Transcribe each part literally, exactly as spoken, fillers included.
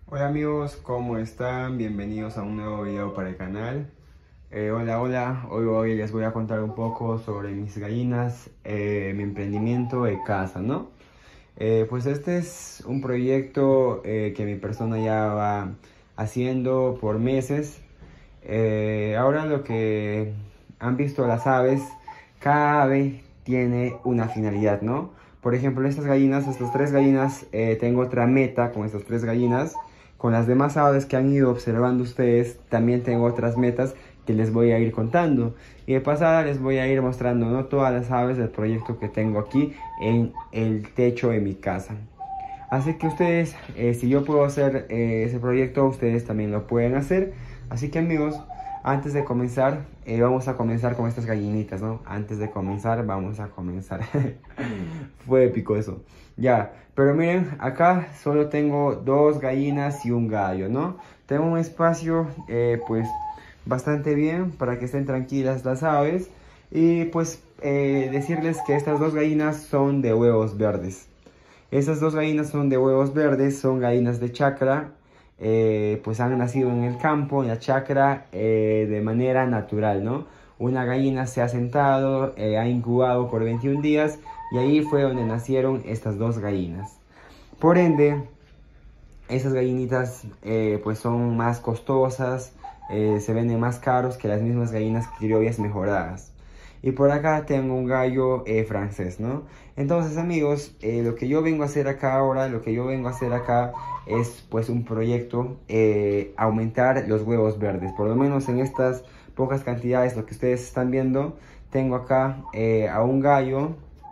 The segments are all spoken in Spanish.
Hola amigos, ¿cómo están? Bienvenidos a un nuevo video para el canal. Eh, hola, hola, hoy, hoy les voy a contar un poco sobre mis gallinas, eh, mi emprendimiento de casa, ¿no? Eh, pues este es un proyecto eh, que mi persona ya va haciendo por meses. Eh, ahora lo que han visto las aves, cada ave tiene una finalidad, ¿no? Por ejemplo, estas gallinas, estas tres gallinas, eh, tengo otra meta con estas tres gallinas. Con las demás aves que han ido observando ustedes, también tengo otras metas que les voy a ir contando. Y de pasada les voy a ir mostrando, ¿no?, todas las aves del proyecto que tengo aquí en el techo de mi casa. Así que ustedes, eh, si yo puedo hacer eh, ese proyecto, ustedes también lo pueden hacer. Así que amigos, antes de comenzar, eh, vamos a comenzar con estas gallinitas, ¿no? Antes de comenzar, vamos a comenzar. Fue épico eso. Ya, pero miren, acá solo tengo dos gallinas y un gallo, ¿no? Tengo un espacio, eh, pues, bastante bien para que estén tranquilas las aves. Y pues, eh, decirles que estas dos gallinas son de huevos verdes. Esas dos gallinas son de huevos verdes, son gallinas de chacra, eh, pues han nacido en el campo, en la chacra, eh, de manera natural, ¿no? Una gallina se ha sentado, eh, ha incubado por veintiún días y ahí fue donde nacieron estas dos gallinas. Por ende, esas gallinitas eh, pues son más costosas, eh, se venden más caros que las mismas gallinas criollas mejoradas. Y por acá tengo un gallo eh, francés, ¿no? Entonces amigos, eh, lo que yo vengo a hacer acá ahora, lo que yo vengo a hacer acá es pues un proyecto, eh, aumentar los huevos verdes. Por lo menos en estas pocas cantidades, lo que ustedes están viendo, tengo acá eh, a un gallo.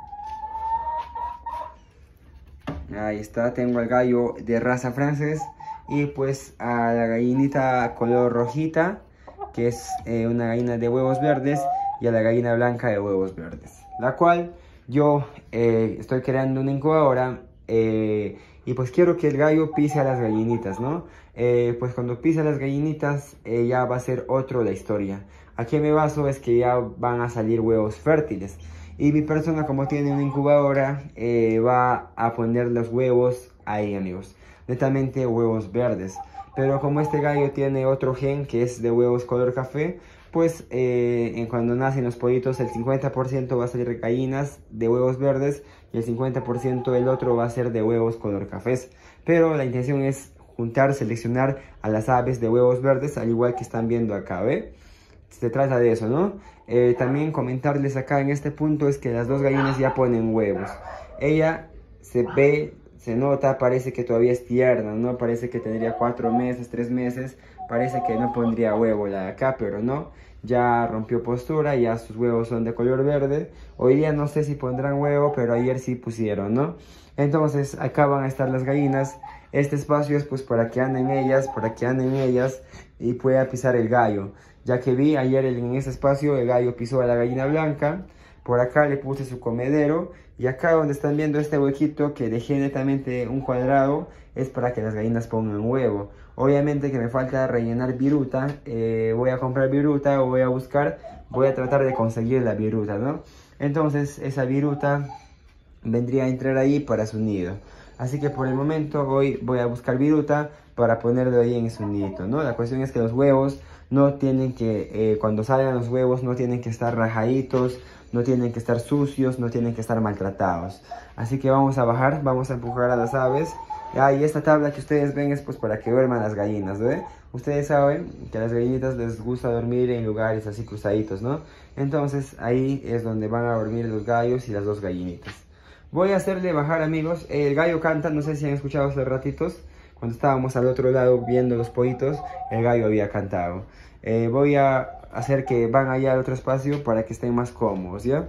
Ahí está, tengo al gallo de raza francés y pues a la gallinita color rojita, que es eh, una gallina de huevos verdes, y a la gallina blanca de huevos verdes, la cual yo eh, estoy creando una incubadora, eh, y pues quiero que el gallo pise a las gallinitas, ¿no? Eh, pues cuando pise a las gallinitas eh, ya va a ser otro la historia. Aquí me baso es que ya van a salir huevos fértiles. Y mi persona, como tiene una incubadora, eh, va a poner los huevos ahí, amigos. Netamente huevos verdes. Pero como este gallo tiene otro gen que es de huevos color café, pues eh, cuando nacen los pollitos el cincuenta por ciento va a salir de gallinas de huevos verdes y el cincuenta por ciento del otro va a ser de huevos color cafés. Pero la intención es juntar, seleccionar a las aves de huevos verdes, al igual que están viendo acá, ¿ve? Se trata de eso, ¿no? Eh, también comentarles acá en este punto es que las dos gallinas ya ponen huevos. Ella se ve, se nota, parece que todavía es tierna, ¿no? Parece que tendría cuatro meses, tres meses. Parece que no pondría huevo la de acá, pero no. Ya rompió postura, ya sus huevos son de color verde. Hoy día no sé si pondrán huevo, pero ayer sí pusieron, ¿no? Entonces acá van a estar las gallinas. Este espacio es pues para que anden ellas, para que anden ellas y pueda pisar el gallo. Ya que vi ayer en ese espacio el gallo pisó a la gallina blanca. Por acá le puse su comedero. Y acá donde están viendo este huequito que dejé netamente un cuadrado, es para que las gallinas pongan huevo. Obviamente que me falta rellenar viruta. Eh, voy a comprar viruta o voy a buscar. Voy a tratar de conseguir la viruta, ¿no? Entonces esa viruta vendría a entrar ahí para su nido. Así que por el momento hoy voy a buscar viruta para ponerlo ahí en su nidito, ¿no? La cuestión es que los huevos no tienen que, eh, cuando salgan los huevos, no tienen que estar rajaditos, no tienen que estar sucios, no tienen que estar maltratados. Así que vamos a bajar, vamos a empujar a las aves. Ah, y esta tabla que ustedes ven es pues para que duerman las gallinas, ¿ve? Ustedes saben que a las gallinitas les gusta dormir en lugares así cruzaditos, ¿no? Entonces ahí es donde van a dormir los gallos y las dos gallinitas. Voy a hacerle bajar, amigos. El gallo canta, no sé si han escuchado hace ratitos. Cuando estábamos al otro lado viendo los pollitos, el gallo había cantado. Eh, voy a hacer que van allá al otro espacio para que estén más cómodos, ¿ya?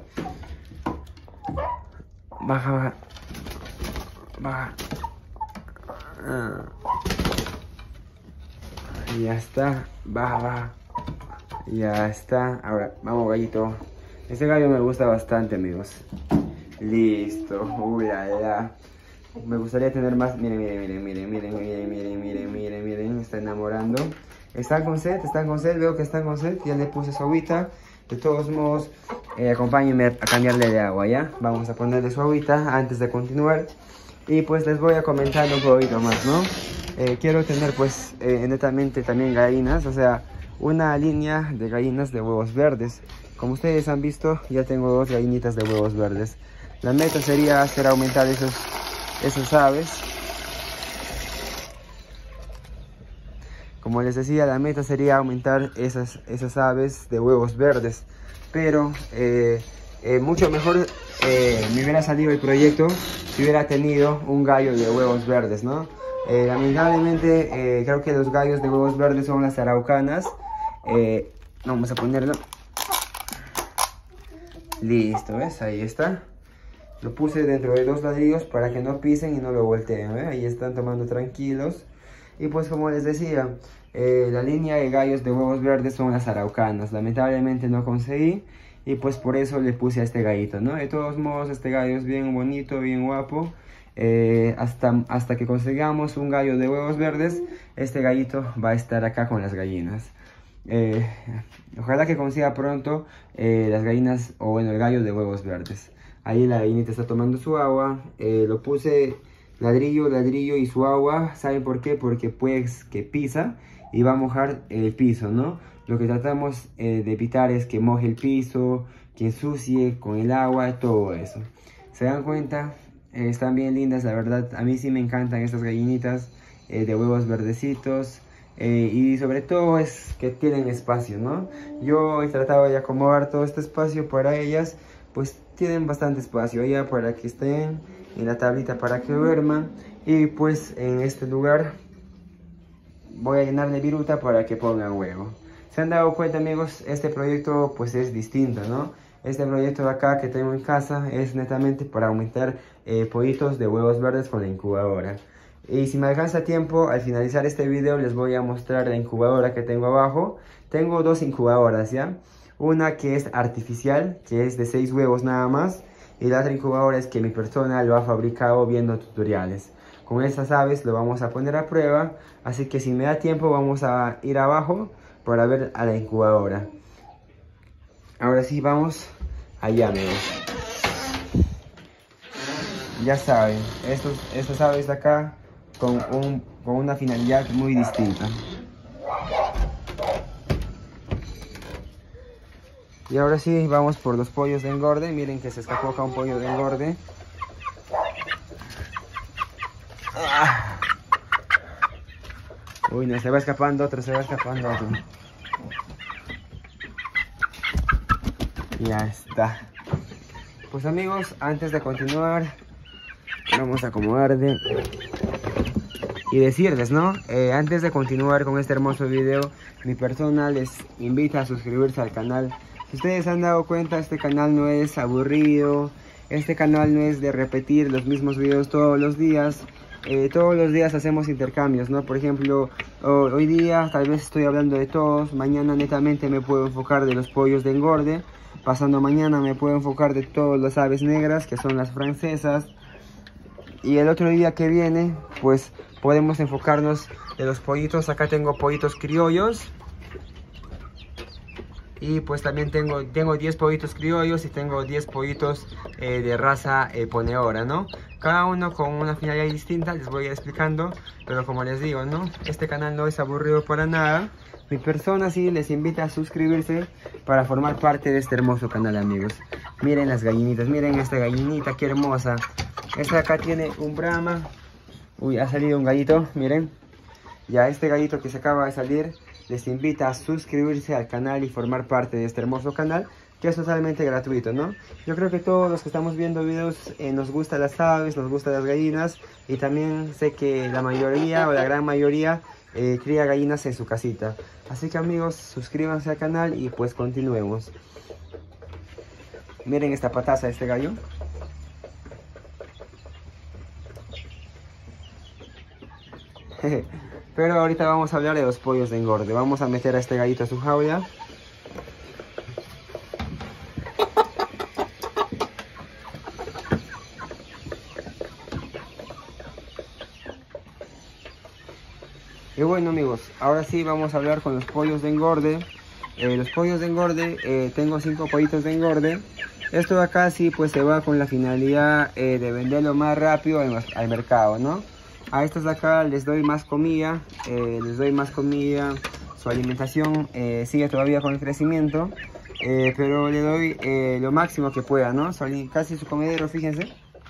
Baja, baja. Baja. Ah. Ya está. Baja, baja. Ya está. Ahora, vamos, gallito. Este gallo me gusta bastante, amigos. Listo. Uy, la, la. Me gustaría tener más. Miren, miren, miren, miren, miren, miren, miren, miren, miren, miren. Me está enamorando. Están con sed, están con sed. Veo que están con sed. Ya le puse su agüita. De todos modos, eh, acompáñenme a cambiarle de agua, ¿ya? Vamos a ponerle su agüita antes de continuar. Y pues les voy a comentar un poquito más, ¿no? Eh, quiero tener pues eh, netamente también gallinas, o sea, una línea de gallinas de huevos verdes. Como ustedes han visto, ya tengo dos gallinitas de huevos verdes. La meta sería hacer aumentar esos, esos aves. Como les decía, la meta sería aumentar esas, esas aves de huevos verdes. Pero eh, eh, mucho mejor eh, me hubiera salido el proyecto si hubiera tenido un gallo de huevos verdes, ¿no? Eh, lamentablemente eh, creo que los gallos de huevos verdes son las araucanas. Eh, vamos a ponerlo. Listo, ¿ves? Ahí está. Lo puse dentro de dos ladrillos para que no pisen y no lo volteen, ¿ves? Ahí están tomando tranquilos. Y pues como les decía, eh, la línea de gallos de huevos verdes son las araucanas. Lamentablemente no conseguí y pues por eso le puse a este gallito, ¿no? De todos modos, este gallo es bien bonito, bien guapo. Eh, hasta, hasta que consigamos un gallo de huevos verdes, este gallito va a estar acá con las gallinas. Eh, ojalá que consiga pronto eh, las gallinas, o bueno, el gallo de huevos verdes. Ahí la gallinita está tomando su agua. Eh, lo puse ladrillo, ladrillo y su agua. ¿Saben por qué? Porque pues que pisa y va a mojar el piso, ¿no? Lo que tratamos eh, de evitar es que moje el piso, que ensucie con el agua, todo eso. ¿Se dan cuenta? Eh, están bien lindas, la verdad. A mí sí me encantan estas gallinitas eh, de huevos verdecitos. Eh, y sobre todo es que tienen espacio, ¿no? Yo he tratado de acomodar todo este espacio para ellas. Pues tienen bastante espacio allá para que estén, en la tablita para que duerman. Y pues en este lugar voy a llenar de viruta para que pongan huevo. ¿Se han dado cuenta, amigos? Este proyecto pues es distinto, ¿no? Este proyecto de acá que tengo en casa es netamente para aumentar eh, pollitos de huevos verdes con la incubadora. Y si me alcanza tiempo, al finalizar este video les voy a mostrar la incubadora que tengo abajo. Tengo dos incubadoras, ¿ya? Una que es artificial, que es de seis huevos nada más. Y la otra incubadora es que mi persona lo ha fabricado viendo tutoriales. Con estas aves lo vamos a poner a prueba. Así que si me da tiempo vamos a ir abajo para ver a la incubadora. Ahora sí, vamos allá, amigos. Ya saben, estos, estas aves de acá con, un, con una finalidad muy distinta. Y ahora sí, vamos por los pollos de engorde. Miren que se escapó acá un pollo de engorde. ¡Ah! Uy, no, se va escapando otro, se va escapando otro. Ya está. Pues amigos, antes de continuar, vamos a acomodar de... y decirles, ¿no? Eh, antes de continuar con este hermoso video, mi persona les invita a suscribirse al canal. Si ustedes se han dado cuenta, este canal no es aburrido, este canal no es de repetir los mismos videos todos los días. Eh, todos los días hacemos intercambios, ¿no? Por ejemplo, hoy día tal vez estoy hablando de todos, mañana netamente me puedo enfocar de los pollos de engorde, pasando mañana me puedo enfocar de todas las aves negras, que son las francesas, y el otro día que viene, pues podemos enfocarnos de los pollitos. Acá tengo pollitos criollos. Y pues también tengo tengo diez pollitos criollos y tengo diez pollitos eh, de raza eh, poneora, ¿no? Cada uno con una finalidad distinta, les voy a ir explicando. Pero como les digo, ¿no? Este canal no es aburrido para nada. Mi persona sí les invita a suscribirse para formar parte de este hermoso canal, amigos. Miren las gallinitas, miren esta gallinita, qué hermosa. Esta acá tiene un Brahma. Uy, ha salido un gallito, miren. Ya este gallito que se acaba de salir les invita a suscribirse al canal y formar parte de este hermoso canal, que es totalmente gratuito, ¿no? Yo creo que todos los que estamos viendo videos eh, nos gustan las aves, nos gustan las gallinas, y también sé que la mayoría o la gran mayoría eh, cría gallinas en su casita. Así que amigos, suscríbanse al canal y pues continuemos. Miren esta pataza de este gallo. Pero ahorita vamos a hablar de los pollos de engorde. Vamos a meter a este gallito a su jaula. Y bueno amigos, ahora sí vamos a hablar con los pollos de engorde. Eh, los pollos de engorde, eh, tengo cinco pollitos de engorde. Esto de acá sí pues se va con la finalidad eh, de venderlo más rápido al, al mercado, ¿no? A estos de acá les doy más comida, eh, les doy más comida, su alimentación eh, sigue todavía con el crecimiento, eh, pero le doy eh, lo máximo que pueda, ¿no? Su, casi su comedero, fíjense.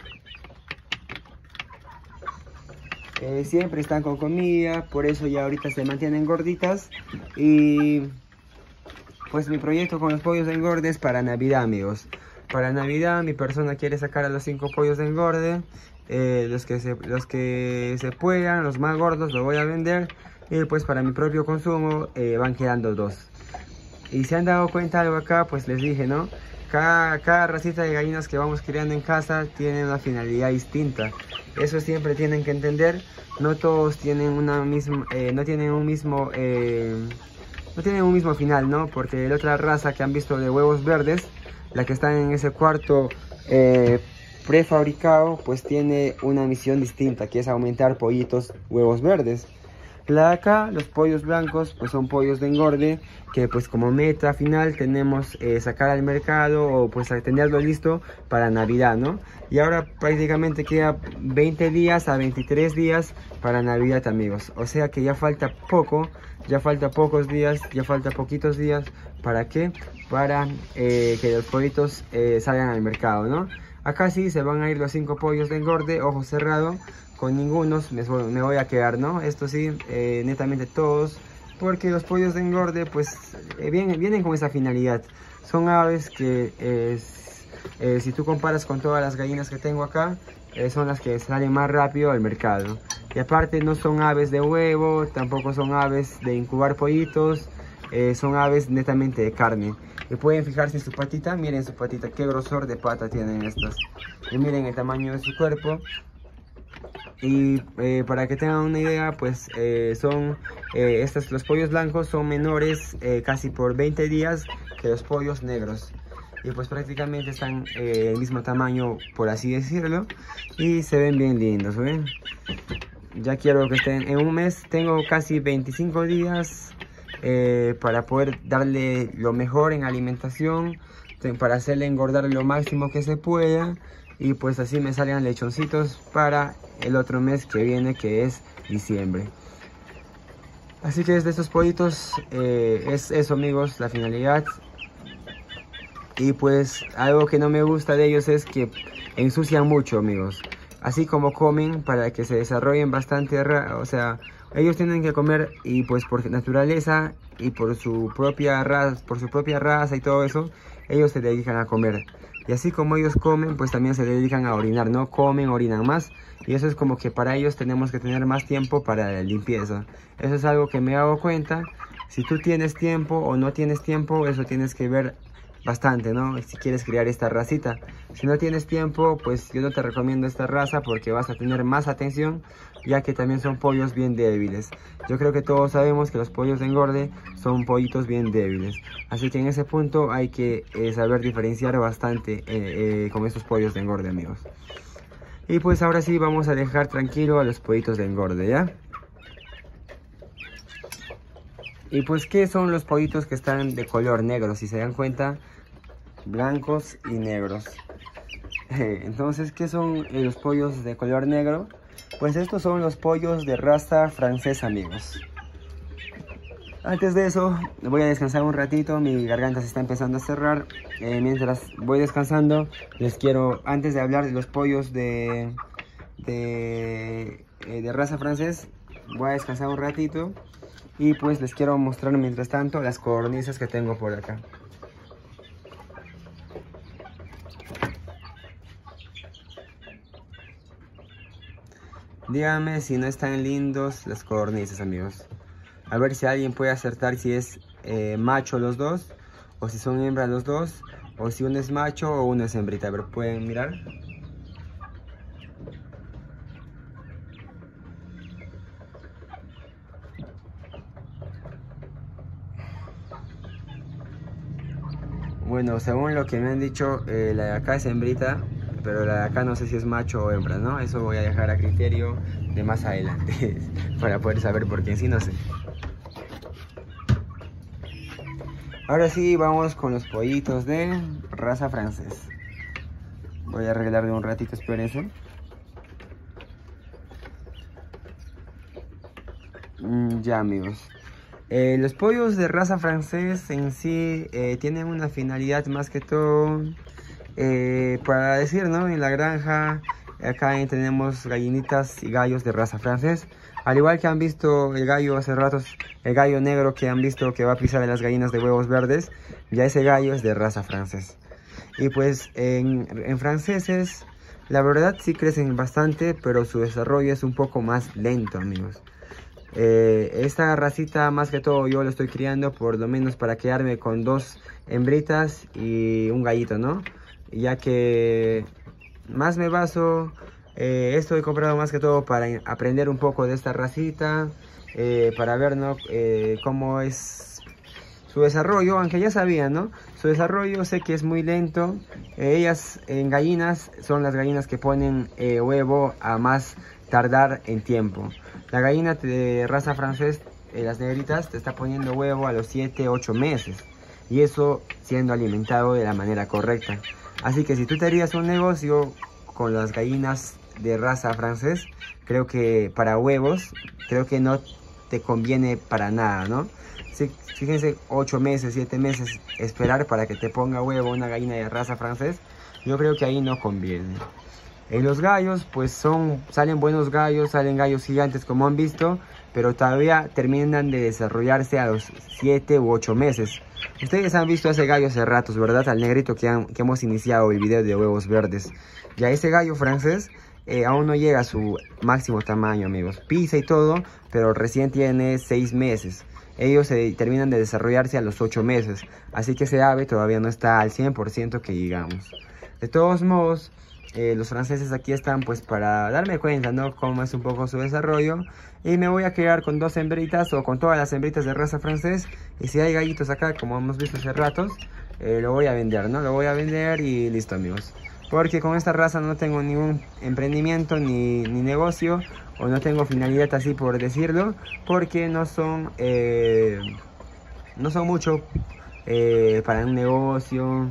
Eh, siempre están con comida, por eso ya ahorita se mantienen gorditas. Y pues mi proyecto con los pollos de engorde es para Navidad, amigos. Para Navidad mi persona quiere sacar a los cinco pollos de engorde. Eh, los, que se, los que se puedan, los más gordos los voy a vender. Y pues para mi propio consumo eh, van quedando dos. Y si han dado cuenta algo acá, pues les dije, ¿no? Cada, cada racita de gallinas que vamos criando en casa tiene una finalidad distinta. Eso siempre tienen que entender. No todos tienen una misma, eh, no tienen un mismo, eh, no tienen un mismo final, ¿no? Porque la otra raza que han visto de huevos verdes, la que está en ese cuarto eh, prefabricado, pues tiene una misión distinta, que es aumentar pollitos huevos verdes. La de acá, los pollos blancos, pues son pollos de engorde, que pues como meta final tenemos eh, sacar al mercado o pues tenerlo listo para Navidad, ¿no? Y ahora prácticamente queda veinte días a veintitrés días para Navidad, amigos. O sea que ya falta poco, ya falta pocos días, ya falta poquitos días. ¿Para qué? Para eh, que los pollitos eh, salgan al mercado, ¿no? Acá sí se van a ir los cinco pollos de engorde, ojo cerrado. Con ningunos me, me voy a quedar, ¿no? Esto sí, eh, netamente todos, porque los pollos de engorde pues eh, vienen, vienen con esa finalidad. Son aves que eh, eh, si tú comparas con todas las gallinas que tengo acá, eh, son las que salen más rápido al mercado. Y aparte no son aves de huevo, tampoco son aves de incubar pollitos, eh, son aves netamente de carne. Y pueden fijarse en su patita, miren su patita, qué grosor de pata tienen estas. Y miren el tamaño de su cuerpo. Y eh, para que tengan una idea, pues eh, son eh, estos, los pollos blancos son menores eh, casi por veinte días que los pollos negros. Y pues prácticamente están eh, el mismo tamaño, por así decirlo. Y se ven bien lindos, ¿ven? Ya quiero que estén en un mes. Tengo casi veinticinco días eh, para poder darle lo mejor en alimentación, para hacerle engordar lo máximo que se pueda. Y pues así me salgan lechoncitos para el otro mes que viene, que es diciembre. Así que desde estos pollitos eh, es eso, amigos, la finalidad. Y pues algo que no me gusta de ellos es que ensucian mucho, amigos. Así como comen para que se desarrollen bastante, o sea, ellos tienen que comer y pues por naturaleza y por su propia raza, por su propia raza y todo eso, ellos se dedican a comer. Y así como ellos comen, pues también se dedican a orinar, ¿no? Comen, orinan más. Y eso es como que para ellos tenemos que tener más tiempo para la limpieza. Eso es algo que me he dado cuenta. Si tú tienes tiempo o no tienes tiempo, eso tienes que ver bastante, ¿no? Si quieres criar esta racita. Si no tienes tiempo, pues yo no te recomiendo esta raza porque vas a tener más atención, ya que también son pollos bien débiles. Yo creo que todos sabemos que los pollos de engorde son pollitos bien débiles. Así que en ese punto hay que eh, saber diferenciar bastante eh, eh, con estos pollos de engorde, amigos. Y pues ahora sí vamos a dejar tranquilo a los pollitos de engorde, ¿ya? Y pues, ¿qué son los pollitos que están de color negro? Si se dan cuenta, blancos y negros. Entonces, ¿qué son los pollos de color negro? Pues estos son los pollos de raza francesa, amigos. Antes de eso, voy a descansar un ratito. Mi garganta se está empezando a cerrar. Eh, mientras voy descansando, les quiero, antes de hablar de los pollos de, de, eh, de raza francés, voy a descansar un ratito. Y pues les quiero mostrar mientras tanto las codornices que tengo por acá. Díganme si no están lindos las codornices, amigos. A ver si alguien puede acertar si es eh, macho los dos, o si son hembras los dos, o si uno es macho o uno es hembrita. A ver, ¿pueden mirar? Bueno, según lo que me han dicho, eh, la de acá es hembrita, pero la de acá no sé si es macho o hembra, ¿no? Eso voy a dejar a criterio de más adelante, para poder saber, porque en sí no sé. Ahora sí, vamos con los pollitos de raza francés. Voy a arreglarle un ratito, espérense. Mm, ya, amigos. Eh, los pollos de raza francés en sí eh, tienen una finalidad más que todo eh, para decir, ¿no? En la granja acá tenemos gallinitas y gallos de raza francés. Al igual que han visto el gallo hace ratos, el gallo negro que han visto que va a pisar a las gallinas de huevos verdes, ya ese gallo es de raza francés. Y pues en, en franceses, la verdad sí crecen bastante, pero su desarrollo es un poco más lento, amigos. Eh, esta racita más que todo yo lo estoy criando por lo menos para quedarme con dos hembritas y un gallito, ¿no? Ya que más me baso, eh, esto he comprado más que todo para aprender un poco de esta racita, eh, para ver, ¿no? eh, cómo es su desarrollo, aunque ya sabía, ¿no? Su desarrollo sé que es muy lento. Eh, ellas en gallinas son las gallinas que ponen eh, huevo a más tardar en tiempo. La gallina de raza francés, eh, las negritas, te está poniendo huevo a los siete ocho meses. Y eso siendo alimentado de la manera correcta. Así que si tú te harías un negocio con las gallinas de raza francés, creo que para huevos, creo que no te conviene para nada, ¿no? Sí, fíjense, ocho meses, siete meses esperar para que te ponga huevo una gallina de raza francés, yo creo que ahí no conviene. En los gallos, pues son, salen buenos gallos, salen gallos gigantes como han visto, pero todavía terminan de desarrollarse a los siete u ocho meses. Ustedes han visto a ese gallo hace ratos, ¿verdad? Al negrito que, han, que hemos iniciado el video de huevos verdes. Ya ese gallo francés eh, aún no llega a su máximo tamaño, amigos. Pisa y todo, pero recién tiene seis meses. Ellos se terminan de desarrollarse a los ocho meses. Así que ese ave todavía no está al cien por ciento que digamos. De todos modos, eh, los franceses aquí están pues para darme cuenta, ¿no? Cómo es un poco su desarrollo. Y me voy a quedar con dos hembritas o con todas las hembritas de raza francés. Y si hay gallitos acá, como hemos visto hace ratos, eh, lo voy a vender, ¿no? Lo voy a vender y listo, amigos. Porque con esta raza no tengo ningún emprendimiento ni, ni negocio, o no tengo finalidad así por decirlo, porque no son, eh, no son mucho eh, para un negocio,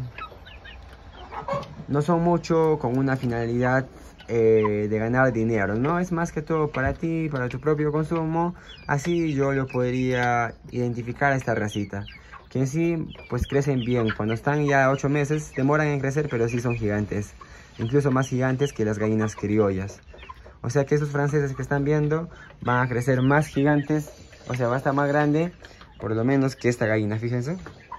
no son mucho con una finalidad eh, de ganar dinero, ¿no? Es más que todo para ti, para tu propio consumo. Así yo lo podría identificar a esta racita, que en sí pues crecen bien. Cuando están ya ocho meses demoran en crecer, pero sí son gigantes, incluso más gigantes que las gallinas criollas. O sea que esos franceses que están viendo van a crecer más gigantes, o sea va a estar más grande por lo menos que esta gallina, fíjense,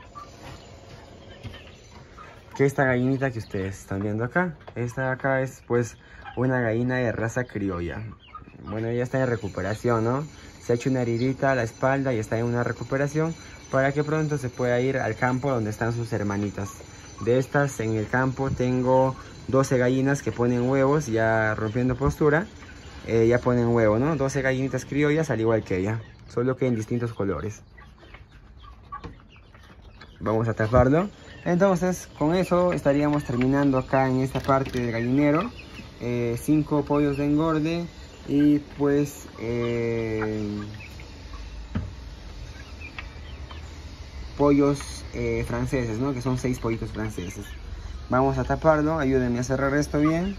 que esta gallinita que ustedes están viendo acá. Esta de acá es pues una gallina de raza criolla. Bueno, ella está en recuperación, ¿no? Se ha hecho una heridita a la espalda y está en una recuperación para que pronto se pueda ir al campo donde están sus hermanitas. De estas en el campo tengo doce gallinas que ponen huevos, ya rompiendo postura, eh, ya ponen huevo, ¿no? doce gallinitas criollas al igual que ella, solo que en distintos colores. Vamos a taparlo. Entonces con eso estaríamos terminando acá en esta parte del gallinero. eh, cinco pollos de engorde y pues eh, pollos eh, franceses, ¿no? Que son seis pollitos franceses. Vamos a taparlo, ayúdenme a cerrar esto bien.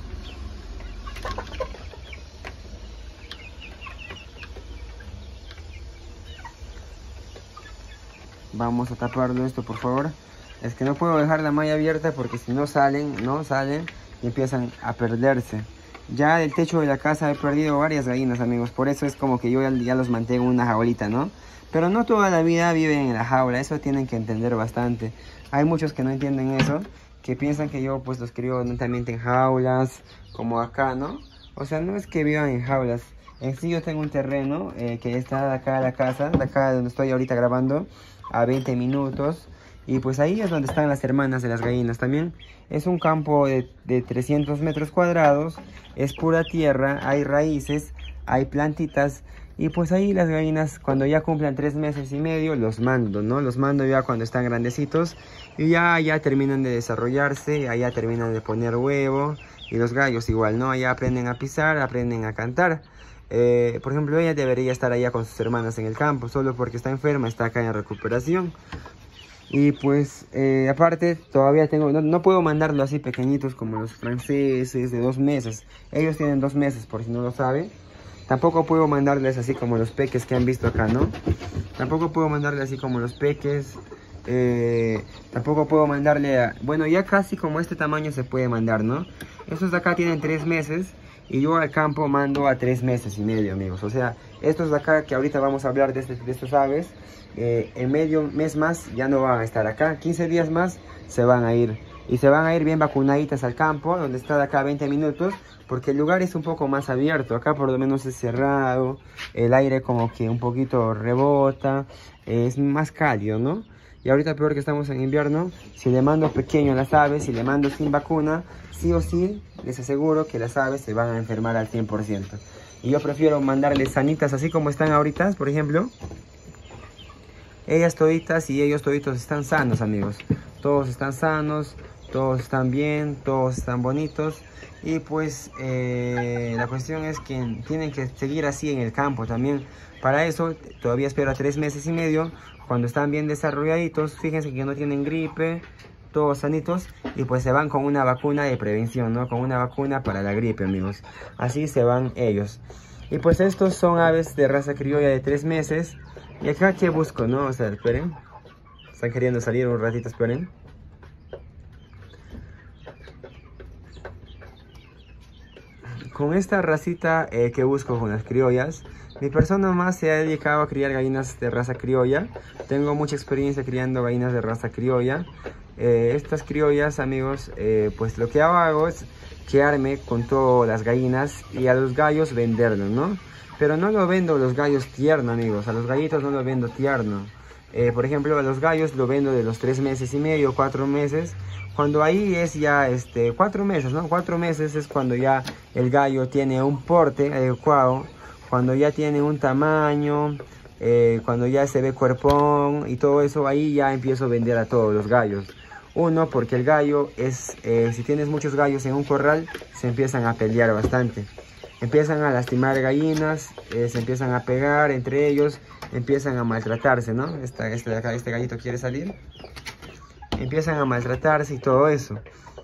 Vamos a taparlo esto, por favor. Es que no puedo dejar la malla abierta porque si no salen, no salen y empiezan a perderse. Ya del techo de la casa he perdido varias gallinas, amigos. Por eso es como que yo ya, ya los mantengo en una jaulita, ¿no? Pero no toda la vida viven en la jaula, eso tienen que entender bastante. Hay muchos que no entienden eso, que piensan que yo pues los crío netamente en jaulas, como acá, ¿no? O sea, no es que vivan en jaulas. En sí yo tengo un terreno eh, que está de acá a la casa, de acá donde estoy ahorita grabando, a veinte minutos. Y pues ahí es donde están las hermanas de las gallinas también. Es un campo de, de trescientos metros cuadrados, es pura tierra, hay raíces, hay plantitas. Y pues ahí las gallinas cuando ya cumplan tres meses y medio los mando, ¿no? Los mando ya cuando están grandecitos y ya, ya terminan de desarrollarse, allá terminan de poner huevo. Y los gallos igual, ¿no? Allá aprenden a pisar, aprenden a cantar. Eh, por ejemplo, ella debería estar allá con sus hermanas en el campo, solo porque está enferma, está acá en recuperación. Y pues eh, aparte todavía tengo, no, no puedo mandarlo así pequeñitos como los franceses de dos meses. Ellos tienen dos meses por si no lo saben. Tampoco puedo mandarles así como los peques que han visto acá, ¿no? Tampoco puedo mandarle así como los peques. Eh, tampoco puedo mandarle a... Bueno, ya casi como este tamaño se puede mandar, ¿no? Estos de acá tienen tres meses. Y yo al campo mando a tres meses y medio, amigos. O sea, estos de acá que ahorita vamos a hablar de, este, de estos aves, eh, en medio mes más ya no van a estar acá. quince días más se van a ir. Y se van a ir bien vacunaditas al campo, donde está de acá veinte minutos. Porque el lugar es un poco más abierto. Acá por lo menos es cerrado. El aire como que un poquito rebota. Eh, es más cálido, ¿no? Y ahorita peor que estamos en invierno, si le mando pequeño a las aves, si le mando sin vacuna, sí o sí, les aseguro que las aves se van a enfermar al cien por ciento. Y yo prefiero mandarles sanitas así como están ahorita, por ejemplo. Ellas toditas y ellos toditos están sanos, amigos. Todos están sanos, todos están bien, todos están bonitos. Y pues eh, la cuestión es que tienen que seguir así en el campo también. Para eso todavía espero a tres meses y medio. Cuando están bien desarrolladitos, fíjense que no tienen gripe, todos sanitos. Y pues se van con una vacuna de prevención, ¿no? Con una vacuna para la gripe, amigos. Así se van ellos. Y pues estos son aves de raza criolla de tres meses. Y acá, ¿qué busco, no? O sea, esperen. Están queriendo salir un ratito, esperen. Con esta racita eh, que busco con las criollas, mi persona más se ha dedicado a criar gallinas de raza criolla. Tengo mucha experiencia criando gallinas de raza criolla. Eh, estas criollas, amigos, eh, pues lo que hago es quedarme con todas las gallinas y a los gallos venderlos, ¿no? Pero no lo vendo los gallos tierno, amigos. A los gallitos no los vendo tierno. Eh, por ejemplo, a los gallos lo vendo de los tres meses y medio, cuatro meses. Cuando ahí es ya este, cuatro meses, ¿no? Cuatro meses es cuando ya el gallo tiene un porte adecuado. Cuando ya tiene un tamaño, eh, cuando ya se ve cuerpón y todo eso, ahí ya empiezo a vender a todos los gallos. Uno, porque el gallo es, eh, si tienes muchos gallos en un corral, se empiezan a pelear bastante. Empiezan a lastimar gallinas, eh, se empiezan a pegar entre ellos, empiezan a maltratarse, ¿no? Esta, este de acá, este gallito quiere salir. Empiezan a maltratarse y todo eso.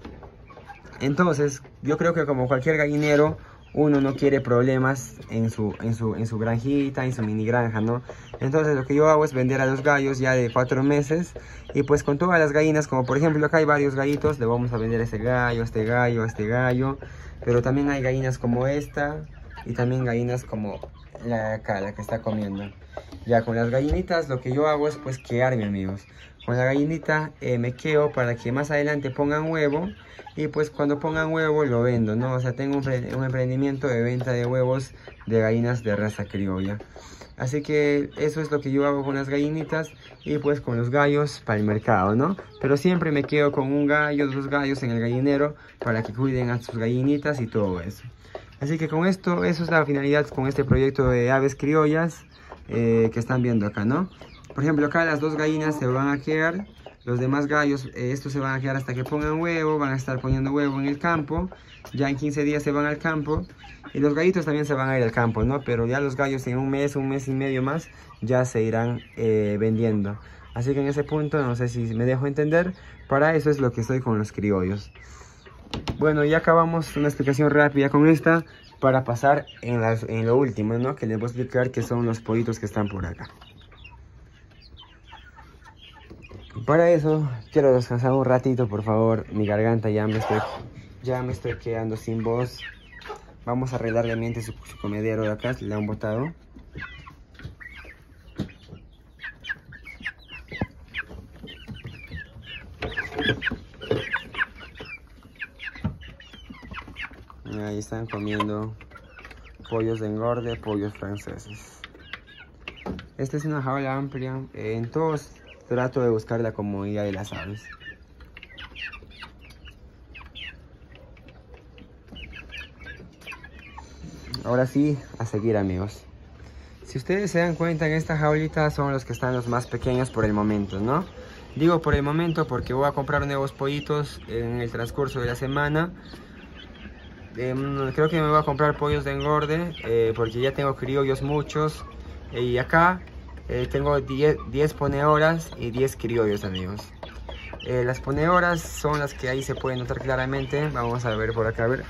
Entonces, yo creo que como cualquier gallinero, uno no quiere problemas en su, en su, en su granjita, en su mini granja, ¿no? Entonces lo que yo hago es vender a los gallos ya de cuatro meses. Y pues con todas las gallinas, como por ejemplo acá hay varios gallitos, le vamos a vender a este gallo, a este gallo, a este gallo. Pero también hay gallinas como esta y también gallinas como la acá, la que está comiendo. Ya con las gallinitas lo que yo hago es pues quedarme, amigos. Con la gallinita eh, me quedo para que más adelante pongan huevo. Y pues cuando pongan huevo lo vendo, ¿no? O sea, tengo un, un emprendimiento de venta de huevos de gallinas de raza criolla. Así que eso es lo que yo hago con las gallinitas y pues con los gallos para el mercado, ¿no? Pero siempre me quedo con un gallo, dos gallos en el gallinero para que cuiden a sus gallinitas y todo eso. Así que con esto, eso es la finalidad con este proyecto de aves criollas eh, que están viendo acá, ¿no? Por ejemplo, acá las dos gallinas se van a quedar. Los demás gallos, eh, estos se van a quedar hasta que pongan huevo, van a estar poniendo huevo en el campo. Ya en quince días se van al campo. Y los gallitos también se van a ir al campo, ¿no? Pero ya los gallos en un mes, un mes y medio más, ya se irán eh, vendiendo. Así que en ese punto, no sé si me dejo entender, para eso es lo que estoy con los criollos. Bueno, ya acabamos una explicación rápida con esta, para pasar en, las, en lo último, ¿no? Que les voy a explicar que son los pollitos que están por acá. Para eso quiero descansar un ratito, por favor. Mi garganta ya me estoy, ya me estoy quedando sin voz. Vamos a arreglarle ambiente su, su comedero de acá, le han botado. Ahí están comiendo pollos de engorde, pollos franceses. Esta es una jaula amplia. En todos trato de buscar la comodidad de las aves. Ahora sí, a seguir, amigos. Si ustedes se dan cuenta, en esta jaulita son los que están los más pequeños por el momento, ¿no? Digo por el momento porque voy a comprar nuevos pollitos en el transcurso de la semana. Eh, creo que me voy a comprar pollos de engorde eh, porque ya tengo criollos muchos. Eh, y acá Eh, tengo diez ponedoras y diez criollos, amigos. Eh, las ponedoras son las que ahí se pueden notar claramente. Vamos a ver por acá, a ver.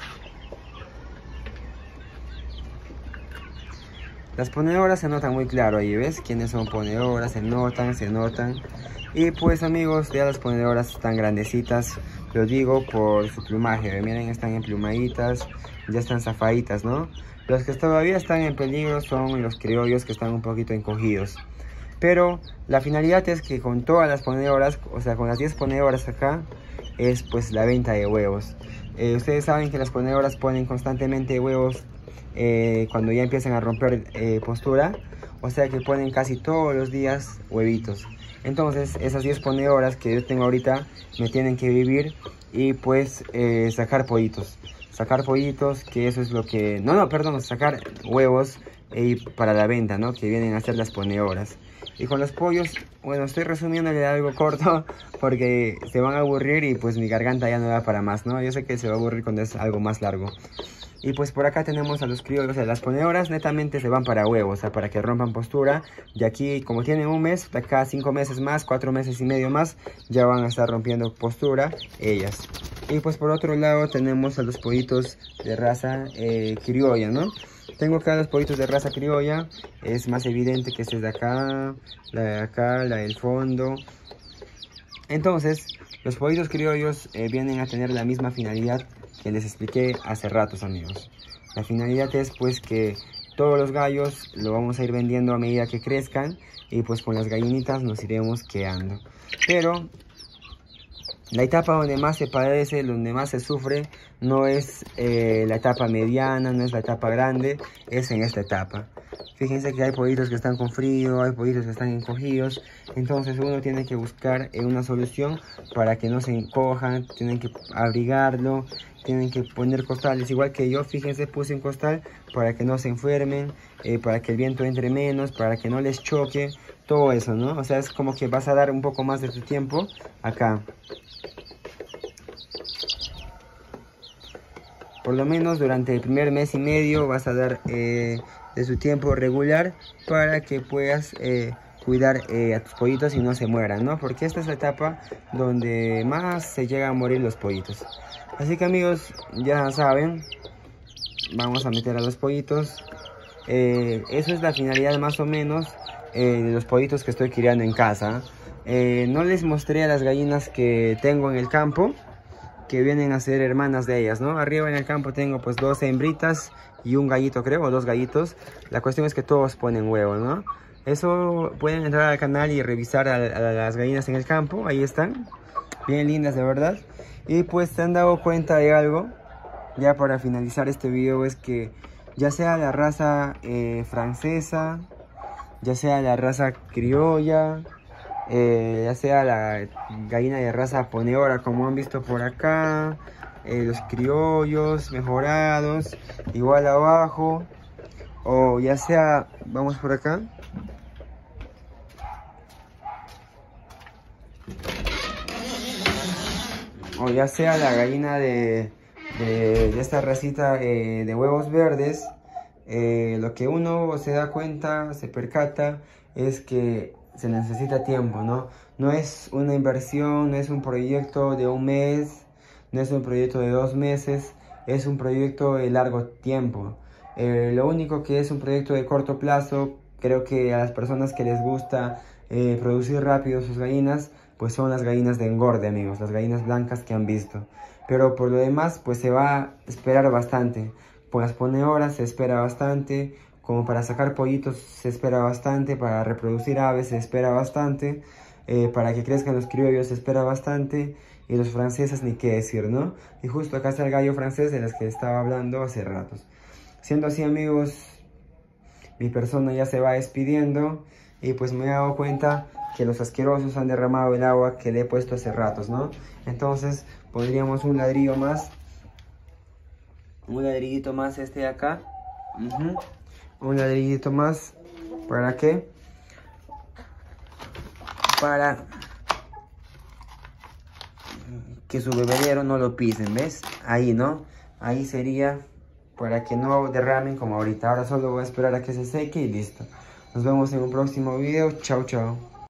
Las ponedoras se notan muy claro ahí, ¿ves? ¿Quiénes son ponedoras? Se notan, se notan. Y pues, amigos, ya las ponedoras están grandecitas. Lo digo por su plumaje. Miren, están emplumaditas, ya están zafaditas, ¿no? Los que todavía están en peligro son los criollos, que están un poquito encogidos. Pero la finalidad es que con todas las ponedoras, o sea, con las diez ponedoras acá, es pues la venta de huevos. Eh, ustedes saben que las ponedoras ponen constantemente huevos eh, cuando ya empiezan a romper eh, postura. O sea que ponen casi todos los días huevitos. Entonces esas diez ponedoras que yo tengo ahorita me tienen que vivir y pues eh, sacar pollitos. Sacar pollitos, que eso es lo que... No, no, perdón, sacar huevos eh, para la venta, ¿no? Que vienen a ser las ponedoras. Y con los pollos, bueno, estoy resumiéndole algo corto porque se van a aburrir y pues mi garganta ya no da para más, ¿no? Yo sé que se va a aburrir cuando es algo más largo. Y pues por acá tenemos a los criollos, o sea, las ponedoras netamente se van para huevos, o sea, para que rompan postura. Y aquí, como tienen un mes, de acá cinco meses más, cuatro meses y medio más, ya van a estar rompiendo postura ellas. Y pues por otro lado tenemos a los pollitos de raza eh, criolla, ¿no? Tengo acá los pollitos de raza criolla, es más evidente que este es de acá, la de acá, la del fondo. Entonces, los pollitos criollos eh, vienen a tener la misma finalidad que les expliqué hace ratos, amigos. La finalidad es pues que todos los gallos lo vamos a ir vendiendo a medida que crezcan y pues con las gallinitas nos iremos quedando. Pero la etapa donde más se padece, donde más se sufre, no es eh, la etapa mediana, no es la etapa grande, es en esta etapa. Fíjense que hay pollitos que están con frío, hay pollitos que están encogidos, entonces uno tiene que buscar eh, una solución para que no se encojan, tienen que abrigarlo, tienen que poner costales, igual que yo, fíjense, puse un costal para que no se enfermen, eh, para que el viento entre menos, para que no les choque, todo eso, ¿no? O sea, es como que vas a dar un poco más de tu tiempo acá. Por lo menos durante el primer mes y medio vas a dar eh, de su tiempo regular para que puedas eh, cuidar eh, a tus pollitos y no se mueran, ¿no? Porque esta es la etapa donde más se llegan a morir los pollitos. Así que, amigos, ya saben, vamos a meter a los pollitos. Eh, eso es la finalidad más o menos eh, de los pollitos que estoy criando en casa. Eh, no les mostré a las gallinas que tengo en el campo, que vienen a ser hermanas de ellas, ¿no? Arriba en el campo tengo pues dos hembritas y un gallito, creo, o dos gallitos. La cuestión es que todos ponen huevos, ¿no? Eso pueden entrar al canal y revisar a, a las gallinas en el campo. Ahí están, bien lindas de verdad. Y pues se han dado cuenta de algo, ya para finalizar este video, es que ya sea la raza eh, francesa, ya sea la raza criolla, Eh, ya sea la gallina de raza ponedora como han visto por acá, eh, los criollos mejorados, igual abajo, o ya sea, vamos por acá, o ya sea la gallina de, de, de esta racita eh, de huevos verdes. Eh, lo que uno se da cuenta, se percata, es que se necesita tiempo, ¿no? No es una inversión, no es un proyecto de un mes, no es un proyecto de dos meses, es un proyecto de largo tiempo. Eh, lo único que es un proyecto de corto plazo, creo que a las personas que les gusta eh, producir rápido sus gallinas, pues son las gallinas de engorde, amigos, las gallinas blancas que han visto. Pero por lo demás, pues se va a esperar bastante. Por las ponedoras se espera bastante, como para sacar pollitos se espera bastante, para reproducir aves se espera bastante, eh, para que crezcan los criollos se espera bastante, y los franceses ni qué decir, ¿no? Y justo acá está el gallo francés de los que estaba hablando hace ratos. Siendo así, amigos, mi persona ya se va despidiendo, y pues me he dado cuenta que los asquerosos han derramado el agua que le he puesto hace ratos, ¿no? Entonces pondríamos un ladrillo más, un ladrillito más este de acá, uh-huh. Un ladrillito más, ¿para qué? Para que su bebedero no lo pisen, ¿ves? Ahí, ¿no? Ahí sería para que no derramen como ahorita. Ahora solo voy a esperar a que se seque y listo. Nos vemos en un próximo video. Chao, chao.